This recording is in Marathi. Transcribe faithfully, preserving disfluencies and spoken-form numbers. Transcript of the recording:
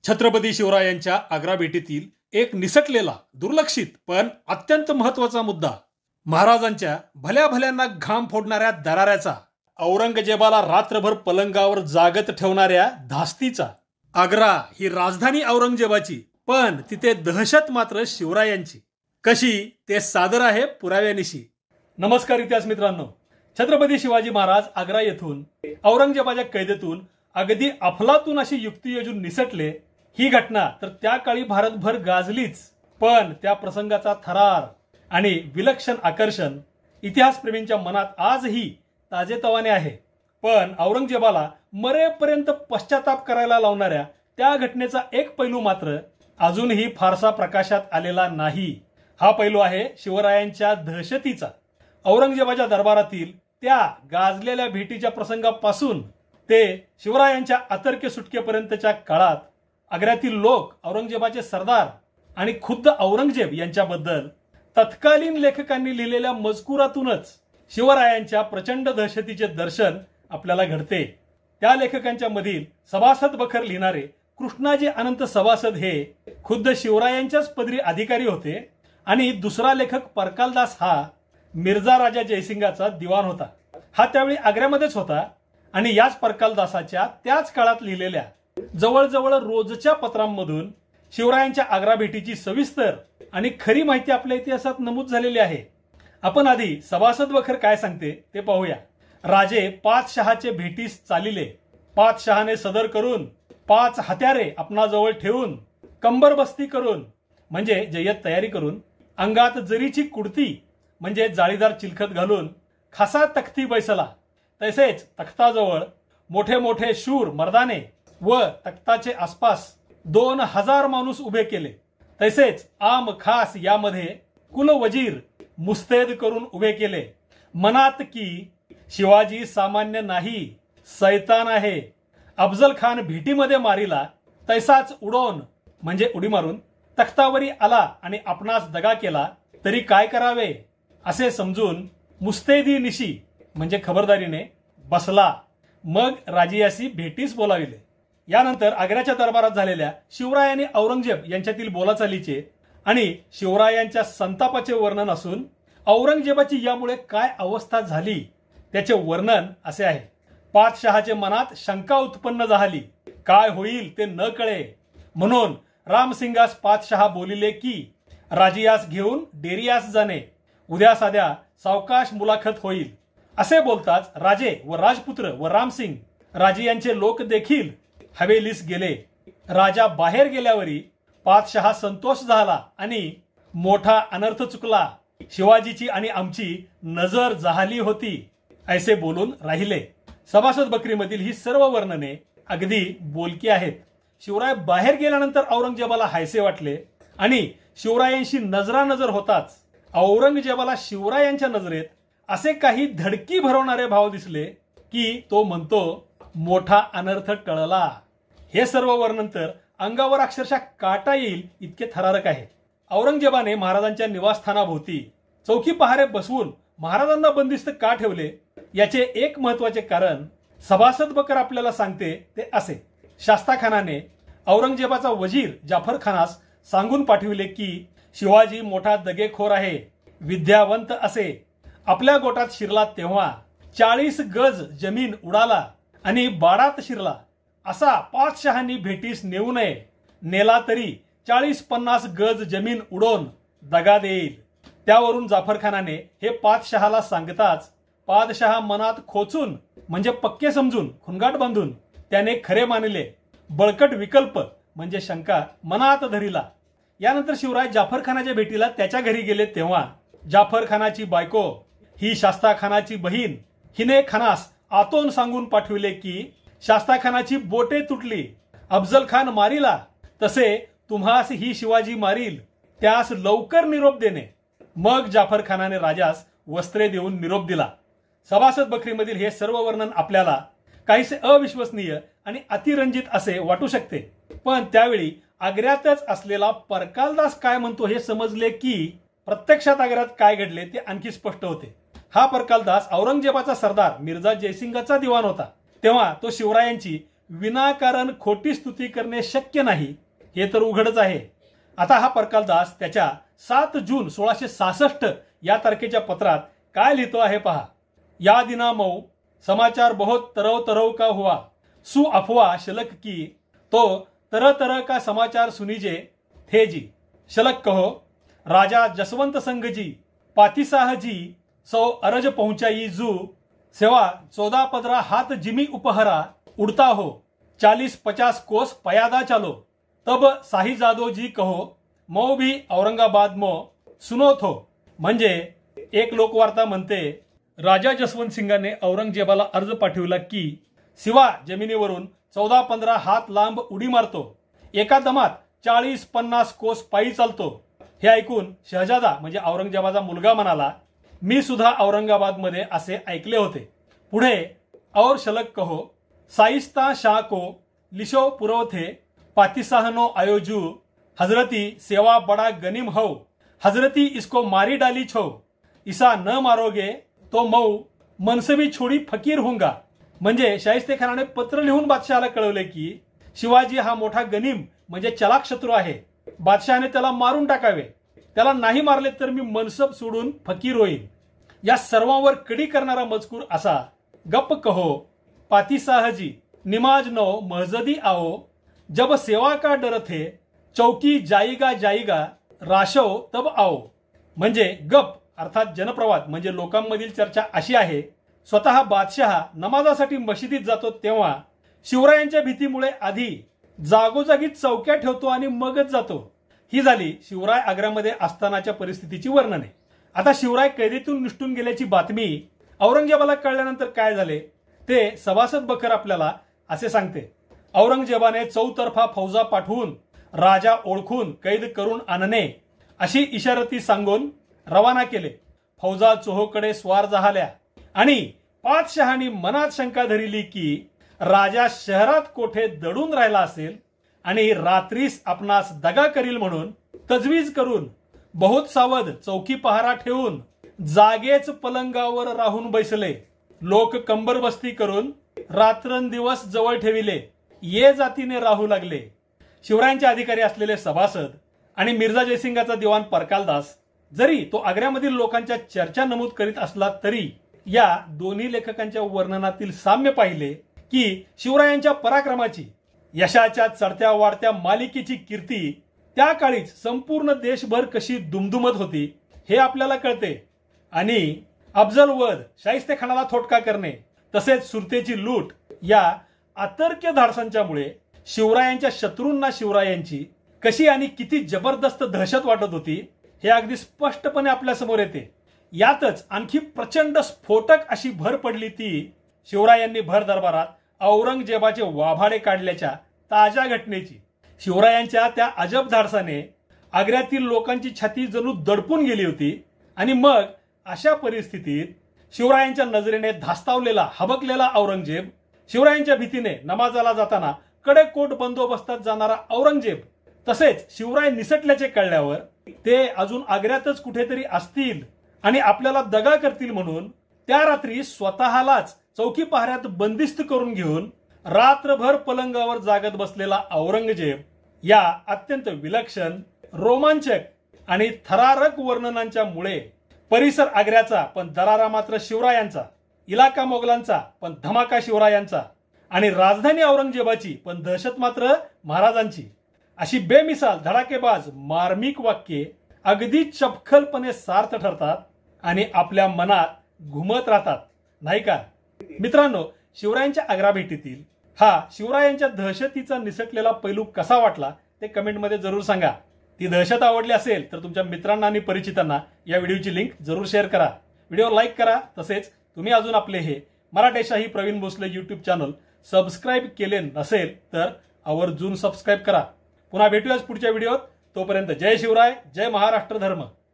छत्रपती शिवरायांच्या आग्रा भेटीतील एक निसटलेला, दुर्लक्षित पण अत्यंत महत्त्वाचा मुद्दा, महाराजांच्या भल्या भल्यांना घाम फोडणाऱ्या दराऱ्याचा, औरंगजेबाला रात्रभर पलंगावर जागत ठेवणाऱ्या धास्तीचा. आग्रा ही राजधानी औरंगजेबाची, पण तिथे दहशत मात्र शिवरायांची. कशी ते सादर आहे पुराव्यानिशी. नमस्कार इतिहास मित्रांनो. छत्रपती शिवाजी महाराज आग्रा येथून औरंगजेबाच्या कैदेतून अगदी अफलातून अशी युक्ती योजून निसटले. ही घटना तर त्या काळी भारतभर गाजलीच, पण त्या प्रसंगाचा थरार आणि विलक्षण आकर्षण इतिहासप्रेमींच्या मनात आजही ताजेतवाने आहे. पण औरंगजेबाला मरेपर्यंत पश्चाताप करायला लावणाऱ्या त्या घटनेचा एक पैलू मात्र अजूनही फारसा प्रकाशात आलेला नाही. हा पैलू आहे शिवरायांच्या दहशतीचा. औरंगजेबाच्या दरबारातील त्या गाजलेल्या भेटीच्या प्रसंगापासून ते शिवरायांच्या अतर्क्य सुटकेपर्यंतच्या काळात आग्र्यातील लोक औरंगजेबाचे सरदार आणि खुद्द औरंगजेब यांच्याबद्दल तत्कालीन लेखकांनी लिहिलेल्या मजकुरातूनच शिवरायांच्या प्रचंड दहशतीचे दर्शन आपल्याला घडते. त्या लेखकांच्या मधील सभासद बखर लिहिणारे कृष्णाजी अनंत सभासद हे खुद्द शिवरायांच्याच पदरी अधिकारी होते आणि दुसरा लेखक परकालदास हा मिर्झा राजा जयसिंगाचा दिवाण होता. हा त्यावेळी आग्र्यामध्येच होता आणि याच परकालदासाच्या त्याच काळात लिहिलेल्या जवळजवळ रोजच्या पत्रांमधून शिवरायांच्या आग्रा भेटीची सविस्तर आणि खरी माहिती आपल्या इतिहासात नमूद झालेली आहे. आपण आधी सभासद बखर काय सांगते ते पाहूया. राजे पाच शहाचे भेटीस चालिले, पाच शहाने सदर करून, पाच हत्यारे आपणाजवळ ठेवून, कंबरबस्ती करून म्हणजे जय्यत तयारी करून, अंगात जरीची कुडती म्हणजे जाळीदार चिलखत घालून खासा तख्ती बैसला. तसेच तख्ताजवळ मोठे मोठे शूर मर्दाने व तख्ताचे आसपास दोन हजार माणूस उभे केले. तसेच आम खास यामध्ये कुल वजीर मुस्तैद करून उभे केले. मनात की शिवाजी सामान्य नाही, सैतान आहे. अफजल खान भेटीमध्ये मारीला तैसाच उडवून म्हणजे उडी मारून तख्तावरी आला आणि आपणास दगा केला तरी काय करावे असे समजून मुस्तैदी निशी म्हणजे खबरदारीने बसला. मग राजियासी भेटीस बोलाविले. यानंतर आग्र्याच्या दरबारात झालेल्या शिवराय आणि औरंगजेब यांच्यातील बोलाचालीचे आणि शिवरायांच्या संतापाचे वर्णन असून औरंगजेबाची यामुळे काय अवस्था झाली त्याचे वर्णन असे आहे. पाच शहाचे मनात शंका उत्पन्न झाली, काय होईल ते न कळे. म्हणून रामसिंगास पाच शहा बोलिले की राजियास घेऊन डेरियास जाणे, उद्या साध्या सावकाश मुलाखत होईल. असे बोलताच राजे व राजपुत्र व रामसिंग राजियांचे लोक देखील हवेलीस गेले. राजा बाहेर गेल्यावरी पाच शहा संतोष झाला आणि मोठा अनर्थ चुकला. शिवाजीची आणि आमची नजर जाहली होती असे बोलून राहिले. सभासद बकरीमधील ही सर्व वर्णने अगदी बोलकी आहेत. शिवराय बाहेर गेल्यानंतर औरंगजेबाला हायसे वाटले आणि शिवरायांशी नजरानजर होताच औरंगजेबाला शिवरायांच्या नजरेत असे काही धडकी भरवणारे भाव दिसले की तो म्हणतो, मोठा अनर्थ टळला. हे सर्व वर्णन तर अंगावर अक्षरशः काटा येईल इतके थरारक आहे. औरंगजेबाने महाराजांच्या निवासस्थानाभोवती चौकी पहारे बसवून महाराजांना बंदिस्त का ठेवले याचे एक महत्वाचे कारण सभासद बकर आपल्याला सांगते ते असे. शास्ताखानाने औरंगजेबाचा वजीर जाफर खानास सांगून पाठविले की शिवाजी मोठा दगेखोर आहे, विद्यावंत असे. आपल्या गोटात शिरला तेव्हा चाळीस गज जमीन उडाला आणि बाडात शिरला. असा पाच शहांनी भेटीस नेऊ नये. नेला तरी चाळीस पन्नास गज जमीन उडवून दगा देईल. त्यावरून जाफरखानाने हे पाच शहाला सांगताच पादशहा मनात खोचून म्हणजे पक्के समजून खुनगाट बांधून त्याने खरे मानले. बळकट विकल्प म्हणजे शंका मनात धरिला. यानंतर शिवराय जाफरखानाच्या भेटीला त्याच्या घरी गेले तेव्हा जाफरखानाची बायको ही शास्ताखानाची बहीण हिने खानास आतोन सांगून पाठविले की शास्ताखानाची बोटे तुटली, अफजल खान मारिला, तसे तुम्हास ही शिवाजी मारील, त्यास लवकर निरोप देणे. मग जाफर खानाने राजास वस्त्रे देऊन निरोप दिला. सभासद बकरीमधील हे सर्व वर्णन आपल्याला काहीसे अविश्वसनीय आणि अतिरंजित असे वाटू शकते, पण त्यावेळी आग्र्यातच असलेला परकालदास काय म्हणतो हे समजले की प्रत्यक्षात आग्र्यात काय घडले ते आणखी स्पष्ट होते. हा परकालदास औरंगजेबाचा सरदार मिर्झा जयसिंगाचा दिवाण होता. तेव्हा तो शिवरायांची विनाकारण खोटी स्तुती करणे शक्य नाही हे तर उघडच आहे. आता हा परकालदास त्याच्या सात जून सोळाशे सहासष्ट या तारखेच्या पत्रात काय लिहितो आहे पहा. या दिना मऊ समाचार बहुत तरव तरव का हुआ, सु अफवा शलक की तो तरह तरह का समाचार सुनीजे थे जी. शलक कहो राजा जसवंत संघ जी पातिसाह जी सौ अरज पहुंचाई जू सेवा चौदह पंद्रह हाथ जिमी उपहरा उड़ता हो चालीस पचास कोस पयादा चालो तब साही जादो जी कहो मो भी औरंगाबाद मो सुनो थो. म्हणजे एक लोकवार्ता म्हणते राजा जसवंत सिंगाने औरंगजेबाला अर्ज पाठविला की शिवा जमिनीवरून चौदा पंधरा हात लांब उडी मारतो, एका दमात चाळीस पन्नास कोस पायी चालतो. हे ऐकून शहजादा म्हणजे औरंगजेबाचा मुलगा म्हणाला मी सुद्धा औरंगाबाद मध्ये असे ऐकले होते. पुढे और शलक कहो साइस्ता शाह को लिशो पुरवथे पातिसाहनो आयोजू हजरती सेवा बड़ा गनीम हो हजरती इसको मारी डाली छो इसा न मारोगे तो मऊ मनसबी छोडी फकीर होऊंगा. म्हणजे शाहिस्ते खानाने पत्र लिहून बादशहाला कळवले की शिवाजी हा मोठा गनीम म्हणजे चलाक शत्रू आहे, बादशहाने त्याला मारून टाकावे, त्याला नाही मारले तर मी मनसब सोडून फकीर होईल. या सर्वांवर कडी करणारा मजकूर असा गप कहो पातिसाहजी निमाज नो महजदी आओ जब सेवा का डर थे चौकी जाईगा जाईगा राशव तब आओ. म्हणजे गप अर्थात जनप्रवाद म्हणजे लोकांमधील चर्चा अशी आहे स्वतः बादशहा नमाजासाठी मशिदीत जातो तेव्हा शिवरायांच्या भीतीमुळे आधी जागोजागी चौक्या ठेवतो आणि मगच जातो. ही झाली शिवराय आग्र्यामध्ये असतानाच्या परिस्थितीची वर्णने. आता शिवराय कैदेतून निष्ठून गेल्याची बातमी औरंगजेबाला कळल्यानंतर काय झाले ते सभासद बखर आपल्याला असे सांगते. औरंगजेबाने चौतर्फा फौजा पाठवून राजा ओळखून कैद करून आणणे अशी इशारती सांगून रवाना केले. फौजा चोहोकडे स्वार झाल्या आणि पातशहानी मनात शंका धरली की राजा शहरात कोठे दडून राहिला असेल आणि रात्रीस आपणास दगा करील म्हणून तजवीज करून बहुत सावध चौकी पहारा ठेवून जागेच पलंगावर राहून बैसले. लोक कंबर बस्ती करून रात्रंदिवस जवळ ठेविले, ये जातीने राहू लागले. शिवरायांचे अधिकारी असलेले सभासद आणि मिर्झा जयसिंगाचा दिवाण परकालदास जरी तो आग्र्यामधील लोकांच्या चर्चा नमूद करीत असला तरी या दोन्ही लेखकांच्या वर्णनातील साम्य पाहिले की शिवरायांच्या पराक्रमाची यशाच्या चढत्या वाढत्या मालिकेची कीर्ती त्या काळीच संपूर्ण देशभर कशी दुमदुमत होती हे आपल्याला कळते. आणि अफजल वध शाहिस्ते खानाला थोटका करणे तसेच सुरतेची लूट या अतर्क्य धाडसांच्यामुळे शिवरायांच्या शत्रूंना शिवरायांची कशी आणि किती जबरदस्त दहशत वाटत होती हे अगदी स्पष्टपणे आपल्या समोर येते. यातच आणखी प्रचंड स्फोटक अशी भर पडली ती शिवरायांनी भर दरबारात औरंगजेबाचे वाभाडे काढल्याच्या ताज्या घटनेची. शिवरायांच्या त्या अजब धाडसाने आग्र्यातील लोकांची छाती जणू दडपून गेली होती आणि मग अशा परिस्थितीत शिवरायांच्या नजरेने धास्तावलेला हबकलेला औरंगजेब, शिवरायांच्या भीतीने नमाजाला जाताना कडेकोट बंदोबस्तात जाणारा औरंगजेब, तसेच शिवराय निसटल्याचे कळल्यावर ते अजून आग्र्यातच कुठेतरी असतील आणि आपल्याला दगा करतील म्हणून त्या रात्री स्वतःलाच चौकी पहाऱ्यात बंदिस्त करून घेऊन रात्रभर पलंगावर जागत बसलेला औरंगजेब या अत्यंत विलक्षण, रोमांचक आणि थरारक वर्णनांच्या मुळे परिसर आग्र्याचा पण दरारा मात्र शिवरायांचा, इलाका मोगलांचा पण धमाका शिवरायांचा आणि राजधानी औरंगजेबाची पण दहशत मात्र महाराजांची अशी बेमिसाल धडाकेबाज मार्मिक वाक्ये अगदी चपखलपणे सार्थ ठरतात आणि आपल्या मनात घुमत राहतात, नाही का मित्रांनो. शिवरायांच्या आग्रा भेटीतील हा शिवरायांच्या दहशतीचा निसटलेला पैलू कसा वाटला ते कमेंटमध्ये जरूर सांगा. ती दहशत आवडली असेल तर तुमच्या मित्रांना आणि परिचितांना या व्हिडिओची लिंक जरूर शेअर करा, व्हिडिओ लाईक करा. तसेच तुम्ही अजून आपले हे Marathashahi Praveen Bhosale YouTube channel subscribe केले नसेल तर आवर्जून सबस्क्राईब करा. पुन्हा भेटूयाच पुढच्या व्हिडिओत. तोपर्यंत जय शिवराय, जय महाराष्ट्र धर्म.